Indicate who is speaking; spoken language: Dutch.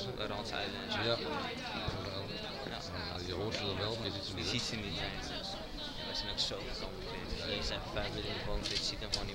Speaker 1: randzuilen en zo.
Speaker 2: Ja.
Speaker 1: Ja.
Speaker 2: Je hoort ze dan wel, maar je ziet ze
Speaker 1: Je
Speaker 2: niet.
Speaker 1: ziet ze niet. Nee. Ja, we zijn ook zo gekomen. Je zijn 5 minuten in de boom, je ziet hem gewoon niet